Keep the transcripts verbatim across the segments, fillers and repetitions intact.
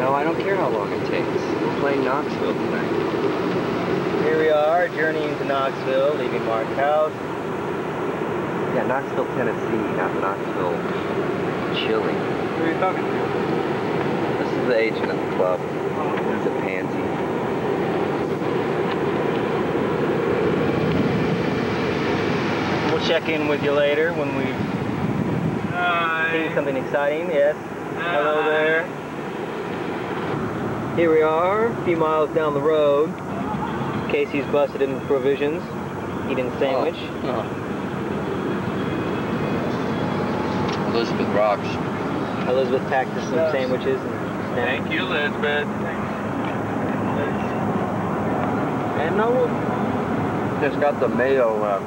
No, I don't care how long it takes. We're playing Knoxville tonight. Here we are, journeying to Knoxville, leaving Mark's house. Yeah, Knoxville, Tennessee, not Knoxville, Chile. Who are you talking to? This is the agent of the club. He's a pansy. We'll check in with you later when we've Hi. seen something exciting. Yes. Hi. Hello there. Here we are, a few miles down the road. Casey's busted in provisions, eating a sandwich. Oh. Oh. Elizabeth rocks. Elizabeth packed us some Yes. sandwiches and snacks. Thank you, Elizabeth. And no, Just got the mayo, uh,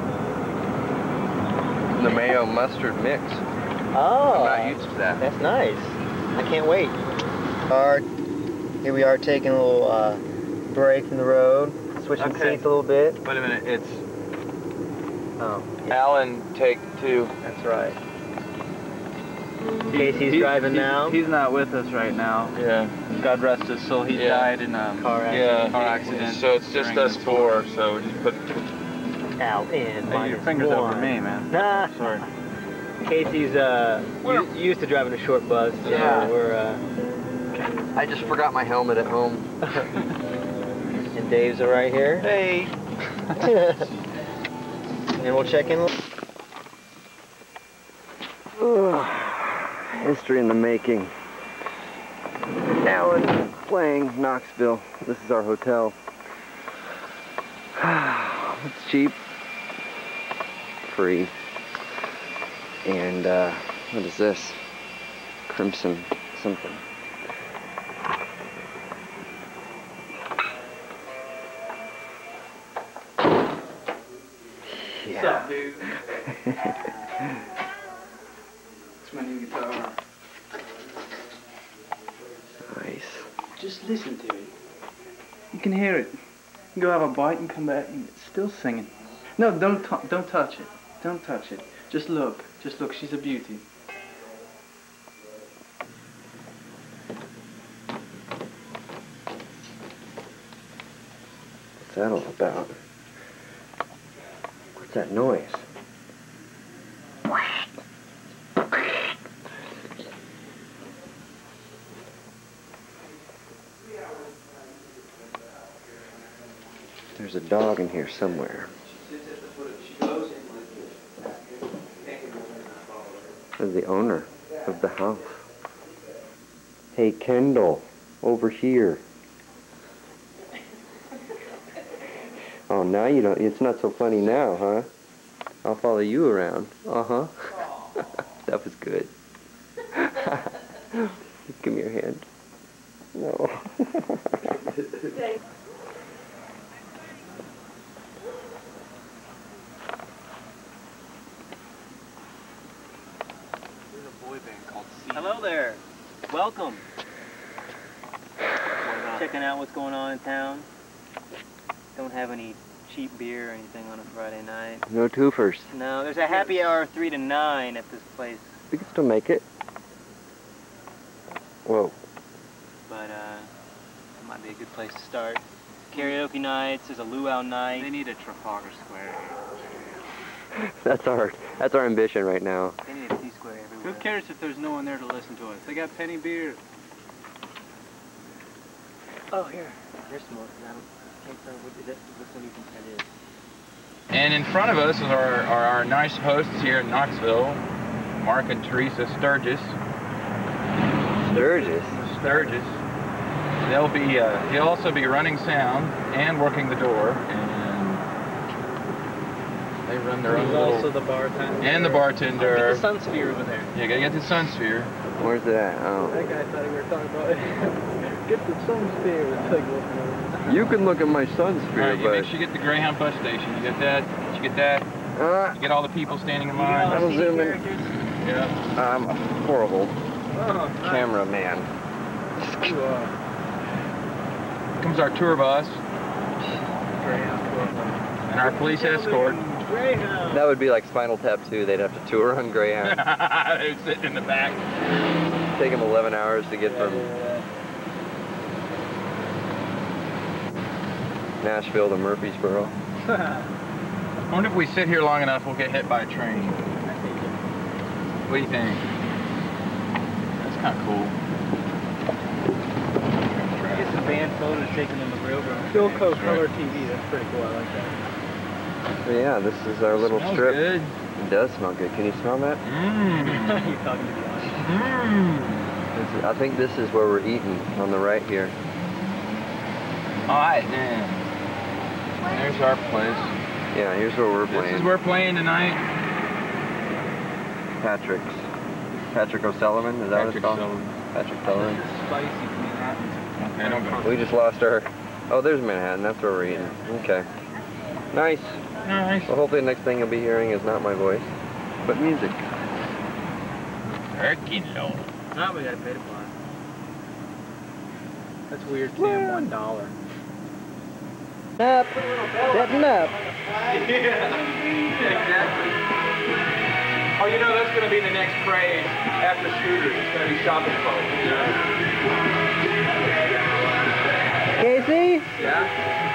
the mayo mustard mix. oh, I'm not used to that. that's nice. I can't wait. Our, here we are taking a little uh, break from the road, switching Okay. seats a little bit. Wait a minute, it's Oh, yeah, Alan, take two. that's right. Casey's He- driving he- now. He's not with us right now. Yeah. God rest his soul. He Yeah. died in a Car Yeah. accident. car accident. So it's just during us the four, so we just put... Out in Hey, your minus fingers one. over me, man. Nah. Sorry. Casey's uh, u- used to driving a short bus, so Yeah. we're uh, I just forgot my helmet at home. and Dave's are right here. Hey! And we'll check in. History in the making. Alan playing Knoxville. This is our hotel. It's cheap. Free. And uh, what is this? Crimson something. What's up, dude? It's my new guitar. Nice. Just listen to it. You can hear it. You go have a bite and come back and it's still singing. No, don't t don't touch it. Don't touch it. Just look. Just look. She's a beauty. What's that all about? What's that noise? There's a dog in here somewhere. There's the owner of the house. Hey, Kendall, over here. Oh, now you don't, it's not so funny now, huh? I'll follow you around. Uh-huh. That was good. Give me your hand. No. Hello there. Welcome. Checking out what's going on in town. Don't have any cheap beer or anything on a Friday night. No twofers. No, there's a happy hour three to nine at this place, We can still make it. Whoa. but uh, it might be a good place to start. Karaoke nights. There's a luau night. They need a Trafalgar Square. That's our that's our ambition right now. They need a T square everywhere. Who cares if there's no one there to listen to us? They got penny beer. Oh, here. There's some more. I don't- can't tell what- is it- which one you think that is. And in front of us is our, our, our nice hosts here in Knoxville, Mark and Teresa Sturgis. Sturgis. Sturgis. They'll be, uh, he'll also be running sound and working the door, and they run their own He's little... also the bartender. And the bartender. Get the sun sphere over there. You gotta get the sun sphere. Where's it at? Oh. That guy thought we were talking about it. Get the sun sphere. It's like looking over. You can look at my sun All sphere, right, you but make sure you get the Greyhound bus station. You get that? Did you get that? uh, You get all the people standing in You line? know, I'll C D zoom in. characters? Yeah. I'm a horrible Oh, cameraman. you are. Comes our tour bus and our police escort. Greyhound. That would be like Spinal Tap two. They'd have to tour on Greyhound. They're sitting in the back. Take them eleven hours to get from Nashville to Murfreesboro. I wonder if we sit here long enough, we'll get hit by a train. What do you think? That's kind of cool. Get some band photos taken in the railroad. Philco Color T V, that's pretty cool. I like that. So yeah, this is our little Smells strip. good. It does smell good. Can you smell that? Mmm. You're talking to Josh. Mmm. This is, I think this is where we're eating, on the right here. Alright, then. There's our place. Yeah, here's where we're playing. This is where we're playing tonight. Patrick's. Patrick O'Sullivan, is that what it's Patrick called? Sullivan. Patrick Sullivan. Spicy Manhattan. Okay, don't go. We just lost our... Oh, there's Manhattan. That's where we're eating. Okay. Nice. Nice. Well, hopefully the next thing you'll be hearing is not my voice, but music. Turkey load. Now we gotta pay the fine. That's weird, Tim. One dollar. Up, setting up. Exactly. Oh, you know, that's going to be the next craze after scooters. It's going to be shopping folks. Casey? Yeah?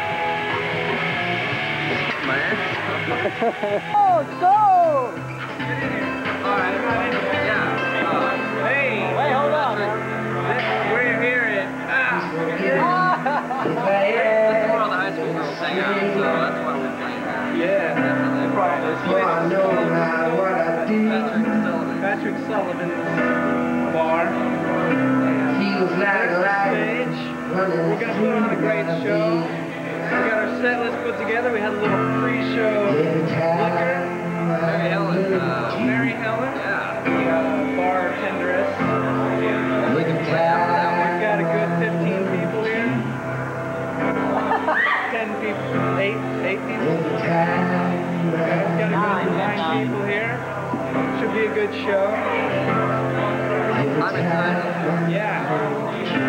Man. Oh, go! Alright. Yeah. Uh, hey. Wait, hold on. We're here at... Ah. Yeah. All the high school girls hang out, so that's why we're playing here. Yeah, definitely. Probably. Well, I know now what I did. Patrick Sullivan's bar. He was like a light Stage. running We're gonna put on a great show. We got our set list put together. We had a little pre-show every liquor. time. Mary Helen. Uh, Mary Helen, yeah. the uh, bartenderess. Every We've time. got a good fifteen people here. ten people, eight, eight people. Every time. We've got a good nine people here. Should be a good show. Every time. Yeah.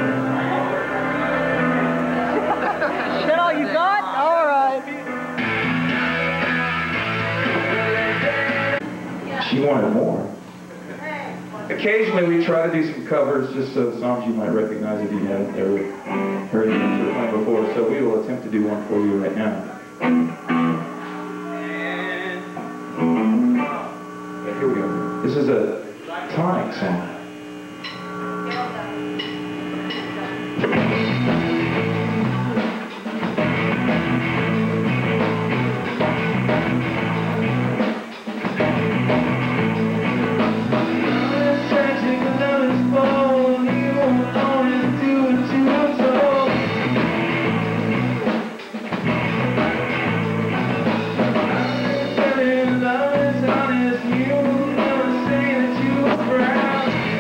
Is that all you got? All right. She wanted more. Occasionally we try to do some covers, just so songs you might recognize if you haven't ever heard them played before. So we will attempt to do one for you right now. Yeah, here we go. This is a tonic song. Honest, you never say that you were proud.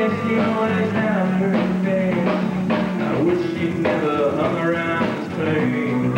she always had a pretty face. I wish she'd never hung around this place.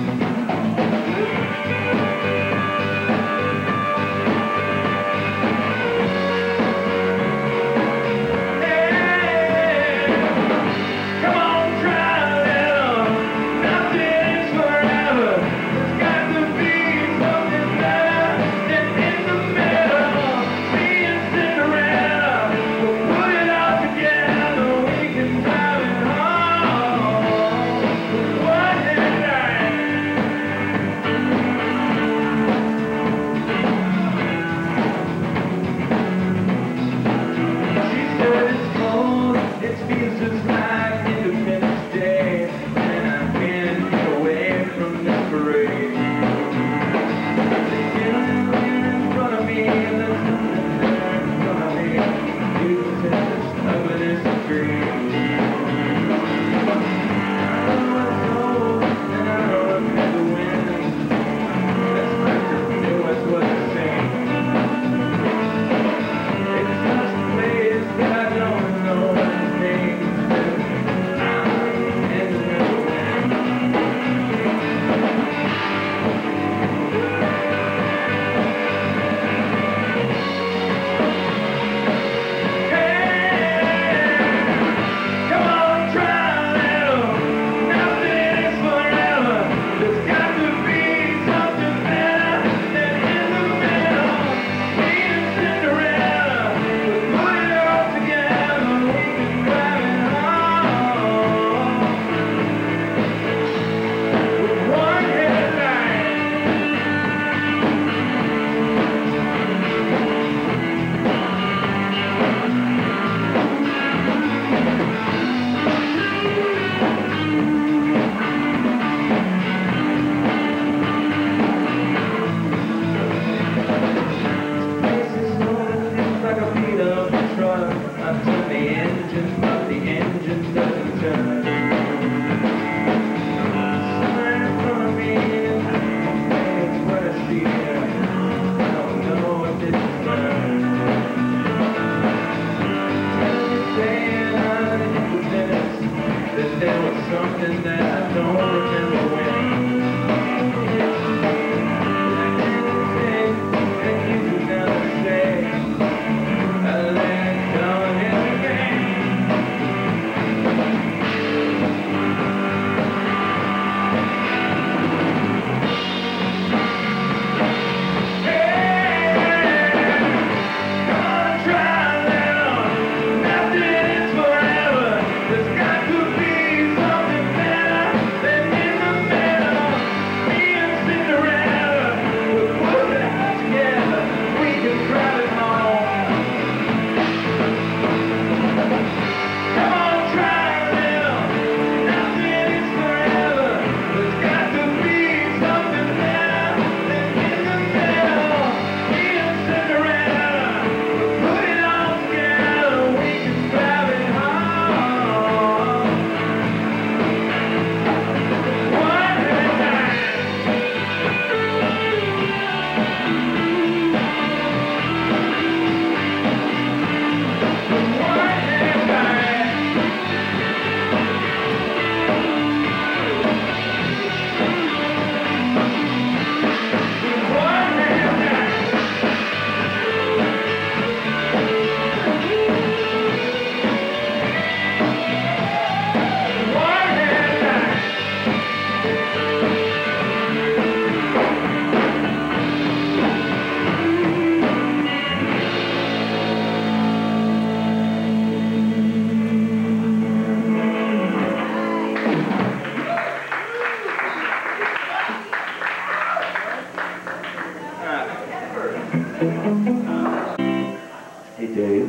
Hey Dave,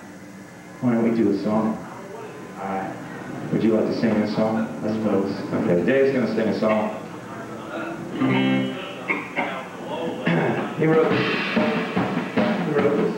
why don't we do a song? Alright. Would you like to sing a song? I suppose. Okay, Dave's gonna sing a song. He wrote this. He wrote this.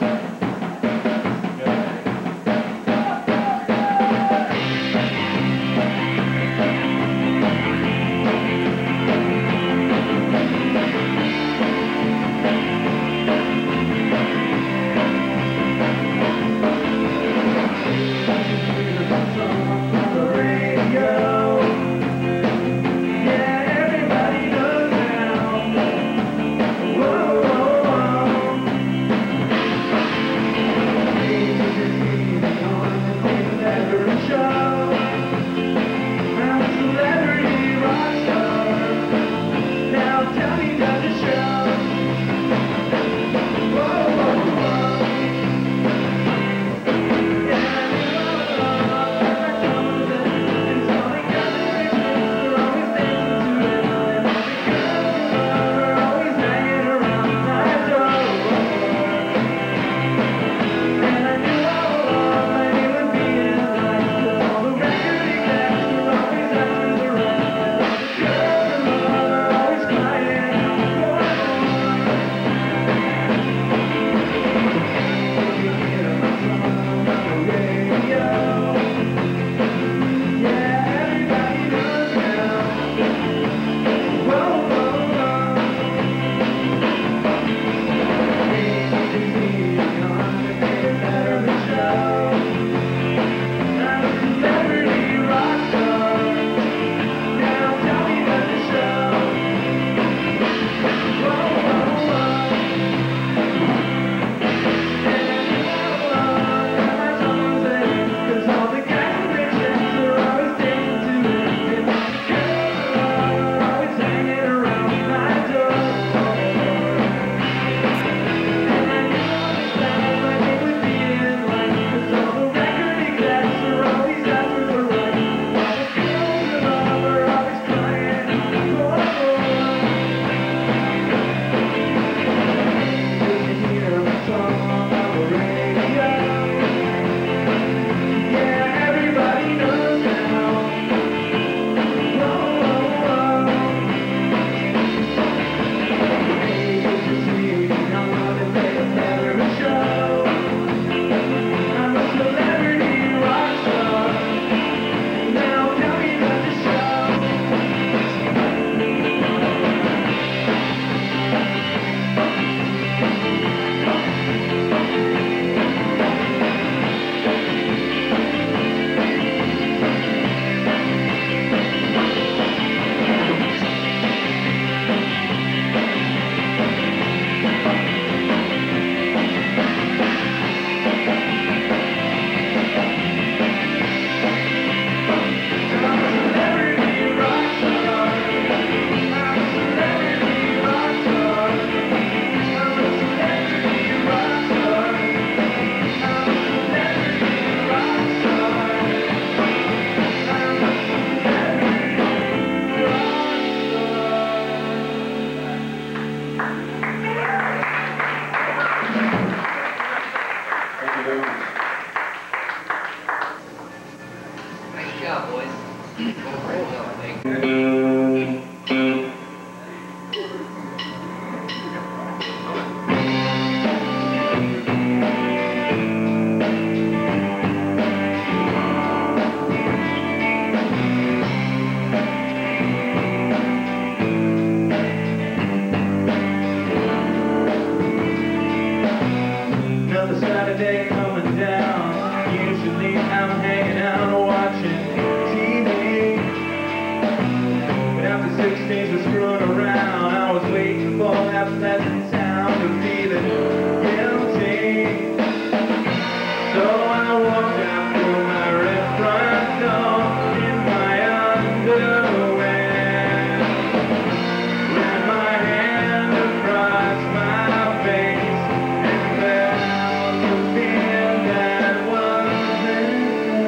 Another Saturday coming down. Usually I'm hanging out watching T V. But after six days of screwing around, I was waiting for that pleasant sound of feeling guilty. So I walked out through my red front door in my underwear, ran my hand across my face, and felt the fear that wasn't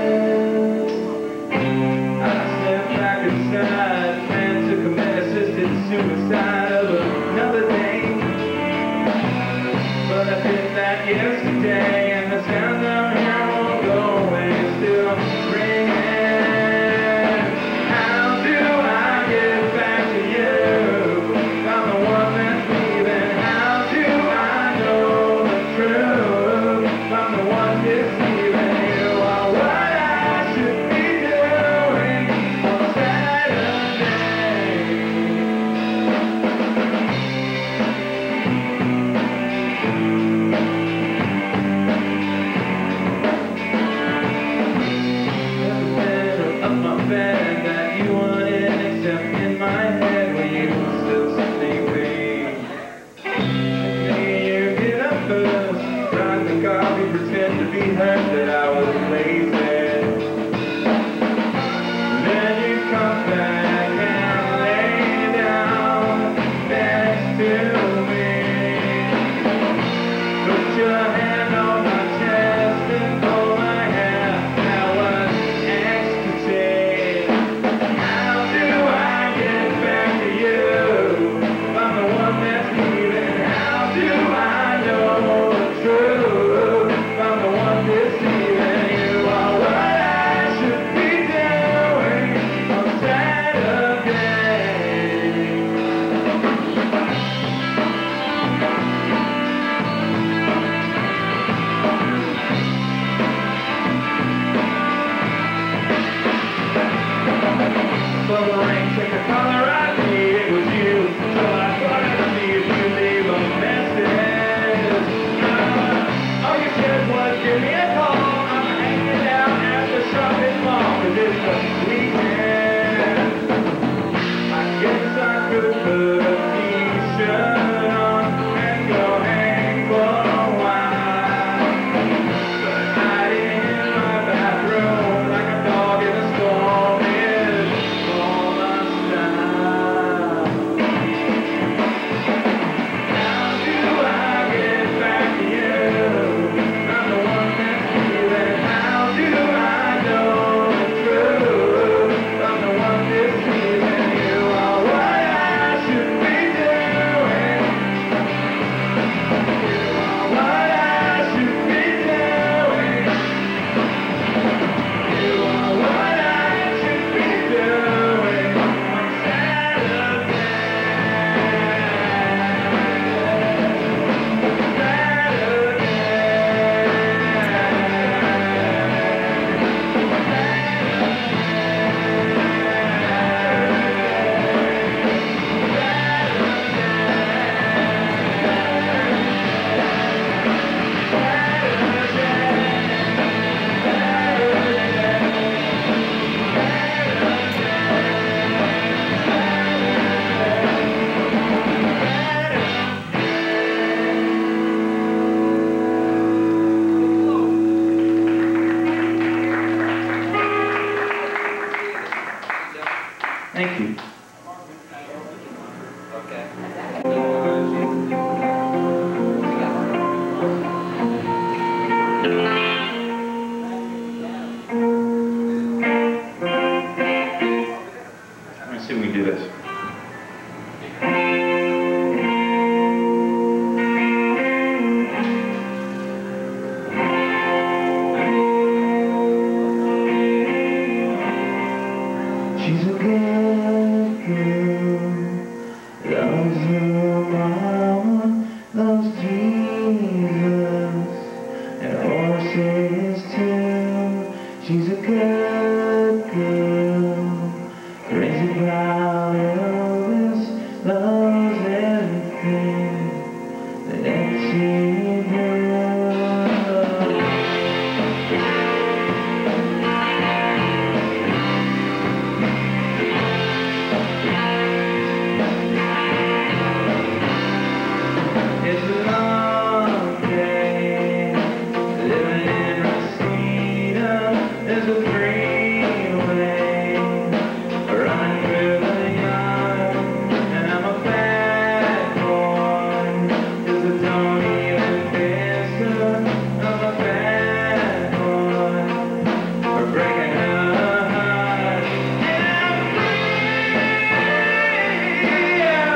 there. I stepped back inside, planned to commit assisted suicide of another day, but I did that yesterday, and the sound down here won't go away, it's still ringing. How do I get back to you? I'm the one that's leaving. How do I know the truth? I'm the one deceiving. You are what I should be doing on Saturday. Up my bed that you wanted, except in my head where you were still sleeping. Me, you get up first, drive the coffee, pretend to be hurt that I was lazy. Then you come back and lay down next to me. Put your hand on my chest and pull my hair. That was ecstasy. How do I get back to you? I'm the one that's leaving. How do I know the truth? I'm the one deceiving. You are what I should be doing on Saturday. Bubble ring, check the caller I D, it was you. So I thought I'd see if you leave a message. Uh, all you said was give me a call. I'm hanging out at the shopping mall, 'cause it's the weekend. I guess I could put a t-shirt on and go hang for a while. But hiding in my bathroom like a dog in a storm is all my style. How do I get back to you? I'm the one that's leaving. How do I know the truth? I'm the one deceiving. You are what I should be doing. You are what I should be doing. You are what I should be doing on Saturday. Thank you. Let me see if we can do this. She's a good girl, loves her mama, loves Jesus, and horses too. She's a good girl, crazy about Elvis, loves everything that she It's a long day, living in a cedar. There's a freeway running through the yard, and I'm a bad boy, 'cause I don't even listen. I'm a bad boy for breaking her heart. And I'm free, yeah.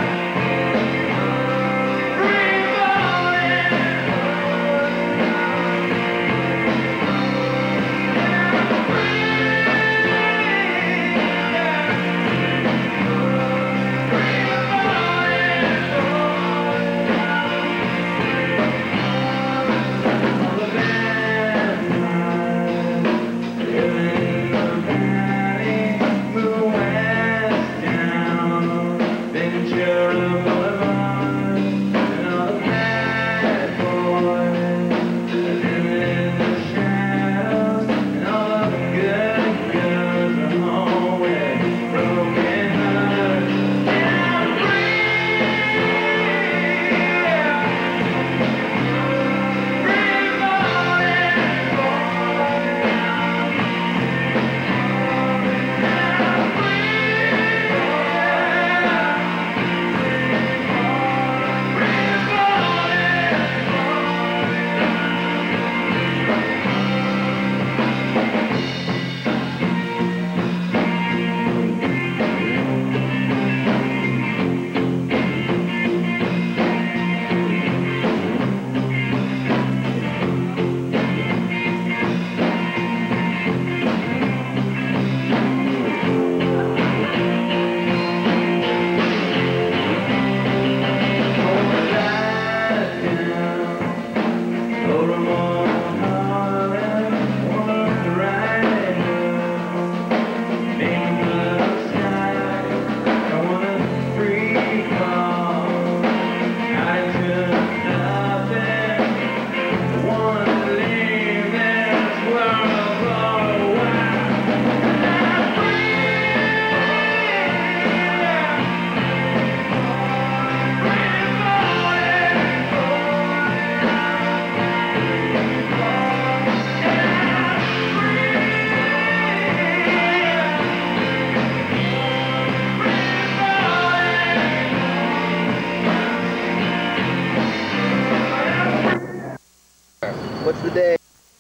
What's the day?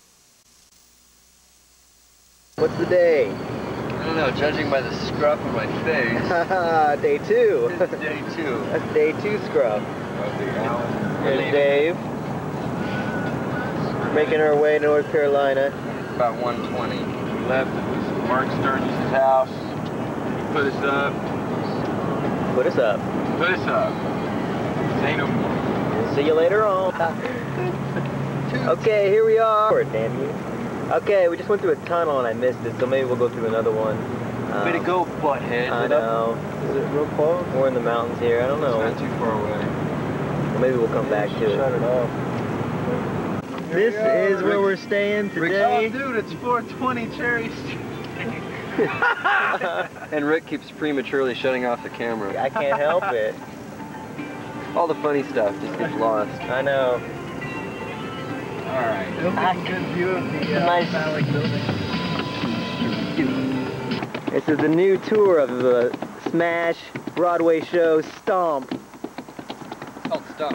What's the day? I don't know, judging by the scruff of my face. Haha, day two. It's day two. That's day two scruff. Of the Allen. Here's Dave. Making our way to North Carolina. About one twenty. We left, it was Mark Stearns' house. He put us up. Put us up. Put us up. Say no more. See you later on. Okay, here we are. Damn you. Okay, we just went through a tunnel and I missed it, so maybe we'll go through another one. Um, Way to go, butthead. I know. Is it real close? We're in the mountains here. I don't know. It's not too far away. Well, maybe we'll come back to it. Shut it off. This is where we're staying today. Oh, dude, it's four twenty Cherry Street. And Rick keeps prematurely shutting off the camera. I can't help it. All the funny stuff just gets lost. I know. All right. Good view of the uh, nice Phallic building. This is the new tour of the Smash Broadway show Stomp. Oh, stop.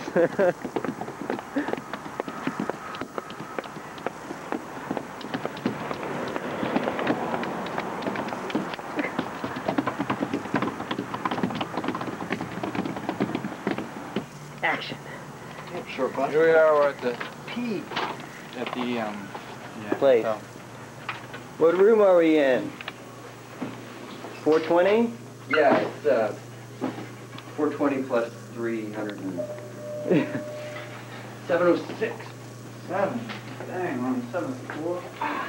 Action. Sure, bud. Here we are, we're at the peak. At the, um, yeah. Place. So, What room are we in? four twenty? Yeah, it's uh, four twenty plus three hundred and... seven oh six. Seven. Dang, we're on the seventh floor.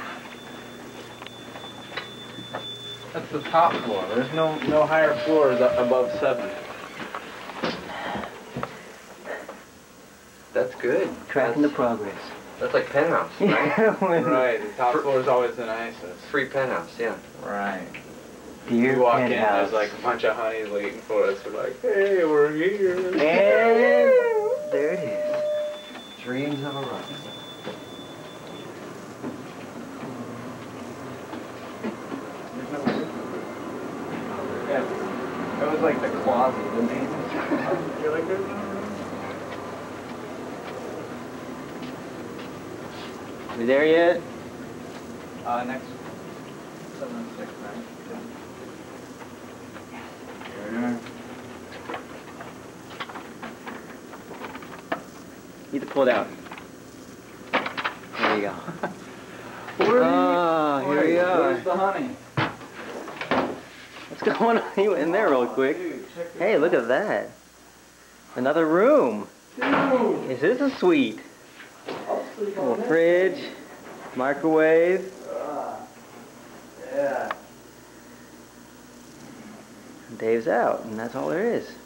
That's the top floor. There's no no higher floors a- above seven. That's good. Tracking the That's, progress. that's like penthouse, right? Yeah, Right, the top floor is always the nicest. Free penthouse, yeah. Right. Dear We walk in, penthouse. there's like a bunch of honeys waiting for us. We're like, hey, we're here. And there it is. Dreams of a rock. Yeah, that was like the closet. The main. You're like, there's no room. We there yet? Uh, next seven oh six, right? Yeah. Need to pull it out. There you go. Ah, here we are. Where's the honey? What's going on? You went in there real quick. Hey, look at that. Another room. Is this a suite? Little fridge, microwave. Yeah. Dave's out, and that's all there is.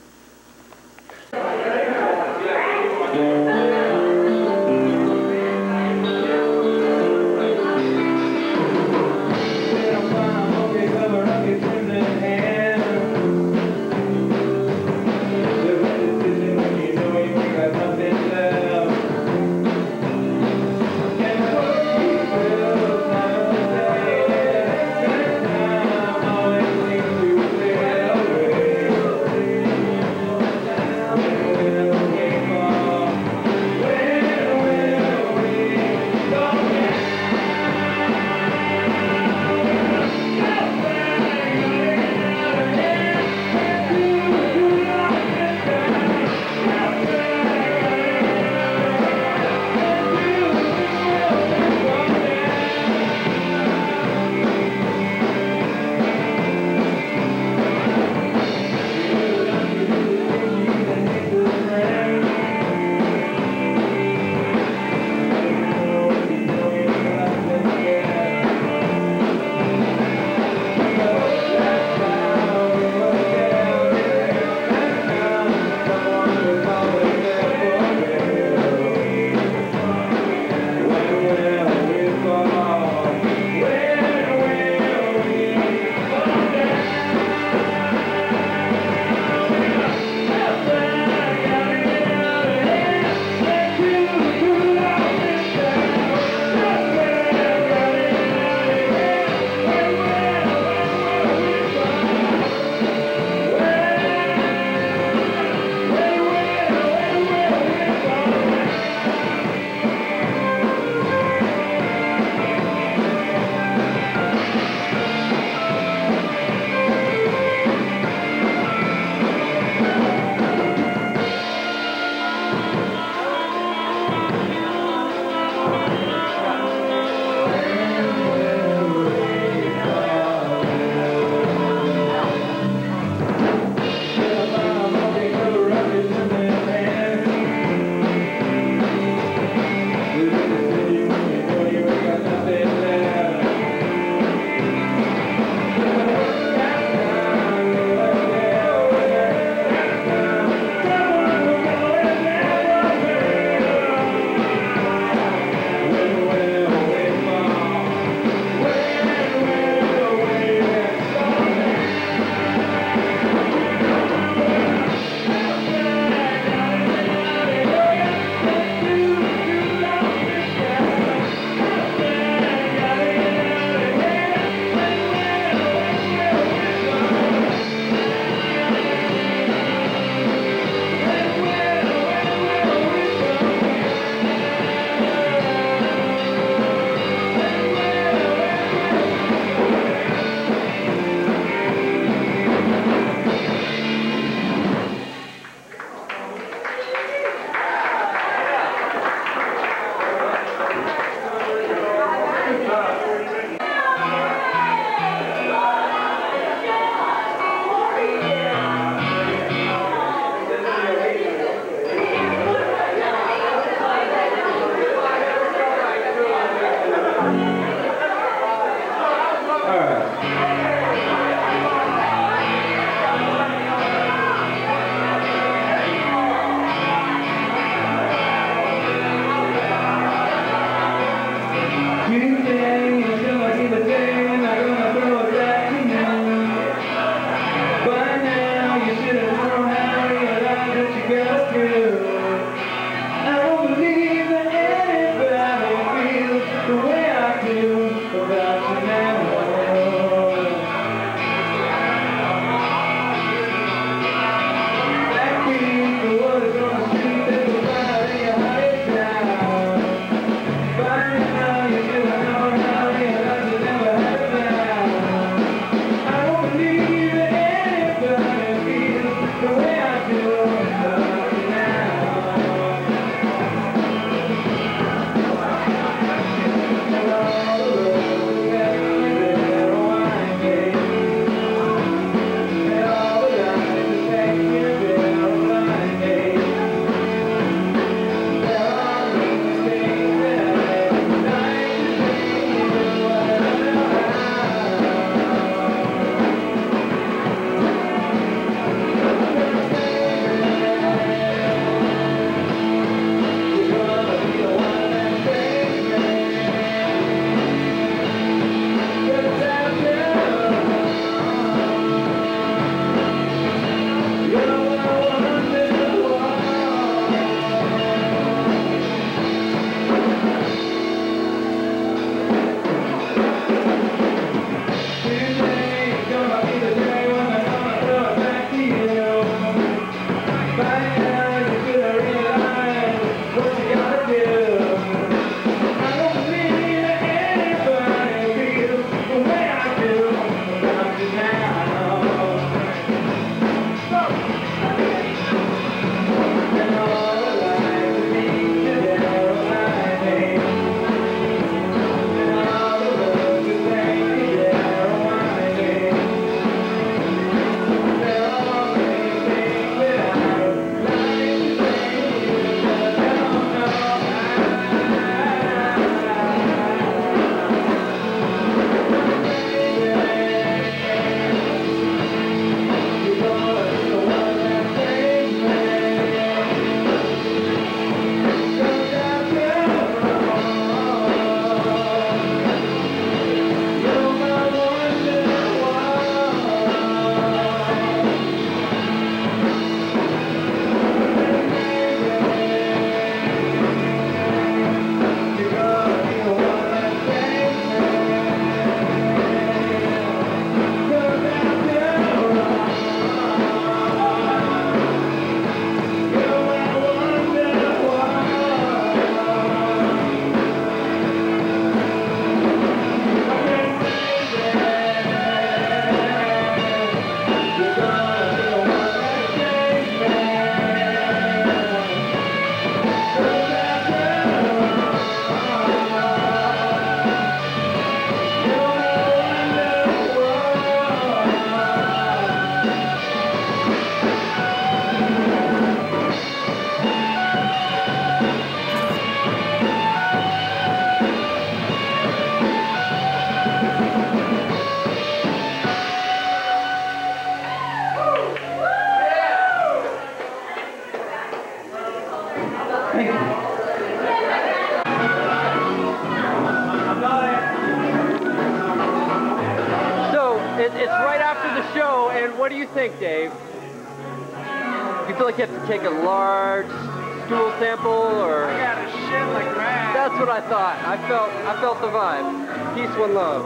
what do you think, Dave? You feel like you have to take a large stool sample, or? I got a shit like mad. That's what I thought. I felt, I felt the vibe. Peace, one love.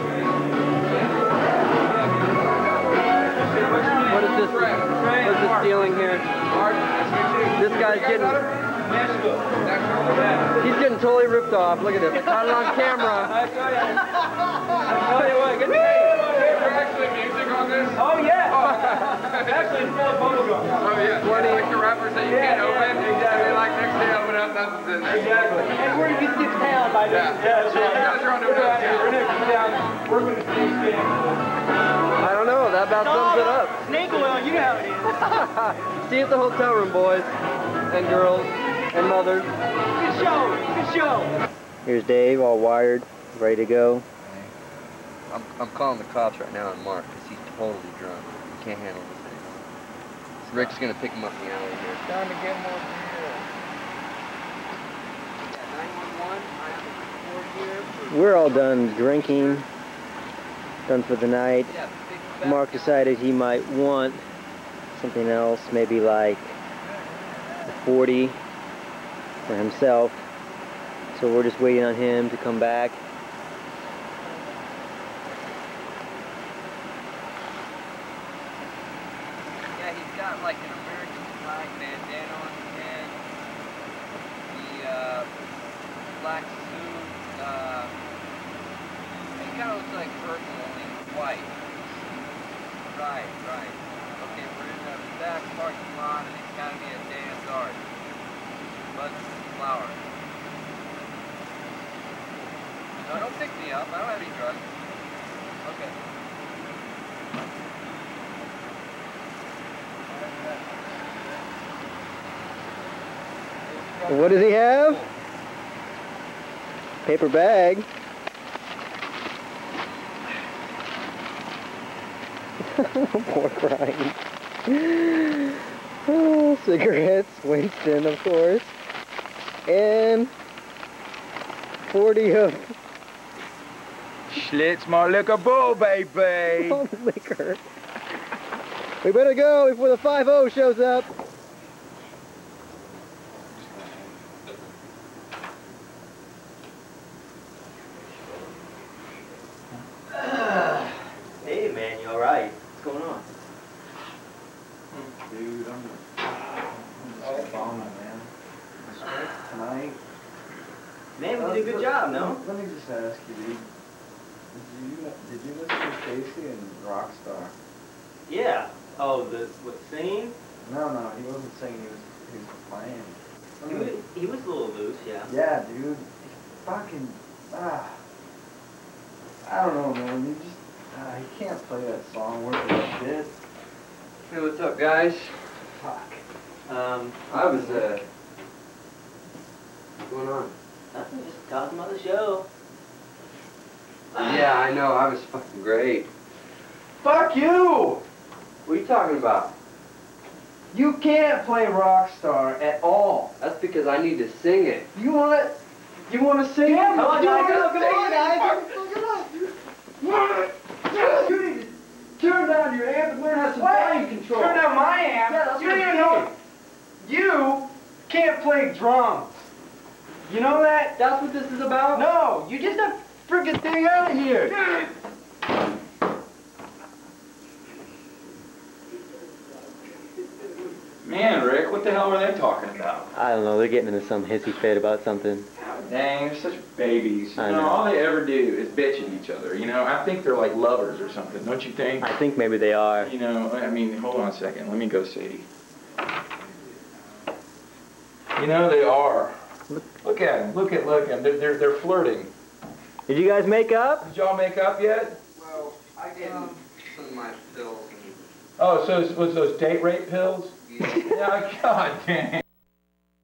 What is this? What is this dealing here? This guy's getting. He's getting totally ripped off. Look at this. I caught it on camera. I tell you. I tell you what. Good to Is there actually music on this? Oh yeah. Actually, it's full of bubblegum. Oh yeah. twenty. Like the rappers that you Yeah, can't open. yeah, exactly. Like next day open up, nothing's in there. Exactly. And we're gonna be six pound by Yeah. then. Yeah, that's You right. guys are on to We're another out here. We're town. gonna come down. We're gonna see things. I don't know. That about sums it up. Snake oil, you know how it is. See you at the hotel room, boys and girls and mothers. Good show, good show. Here's Dave, all wired, ready to go. I'm, I'm calling the cops right now on Mark because he's totally drunk. He can't handle this thing. Rick's gonna pick him up in the alley here. Time to get more beer. We're all done drinking, done for the night. Mark decided he might want something else, maybe like a forty for himself. So we're just waiting on him to come back. Yeah, he's got like an American flag bandana on his head. The uh, black suit. Uh, it kind of looks like purple, only white. Right, right. Okay, we're in the back parking lot, and it's got to be a damn art. Buttons and flowers. No, don't pick me up. I don't have any drugs. Okay. What does he have? Paper bag. Poor crying. Oh, cigarettes, Winston, of course. And forty of Schlitz my liquor bull, baby. all the liquor. We better go before the five oh shows up. Hey man, you alright? What's going on? Dude, I'm I'm just bombing, man. Tonight. Man, we did a good job, no? Let me just ask you, dude. Did you did you listen to Casey and Rockstar? Yeah. Oh, the what singing? No, no, he wasn't singing. He was he was playing. He was, he was a little loose, yeah. Yeah, dude. He fucking ah. I don't know, man. You just ah, he can't play that song worth of shit. Hey, what's up, guys? Fuck. Um, I was, uh... What's going on? nothing, just talking about the show. Yeah, I know. I was fucking great. Fuck you! What are you talking about? You can't play Rockstar at all. That's because I need to sing it. You want you want to sing? Yeah, Come on, you guys, wanna come sing on, it? guys. Fuck it up, dude. You need to turn down your amp and learn how to volume control. Turn down my amp. Yeah, that's you what don't I'm even know. saying. You can't play drums. You know that? That's what this is about? No, you get that freaking thing out of here. Man, Rick, what the hell were they talking about? I don't know. They're getting into some hissy fit about something. Dang, they're such babies. You I know, know. all they ever do is bitch at each other. You know, I think they're like lovers or something, don't you think? I think maybe they are. You know, I mean, hold on a second. Let me go see. You know, they are. Look at them. Look at, look at them. They're, they're, they're flirting. Did you guys make up? Did y'all make up yet? Well, I gave them some of my pills. Oh, so it was those date rape pills? Yeah, god damn.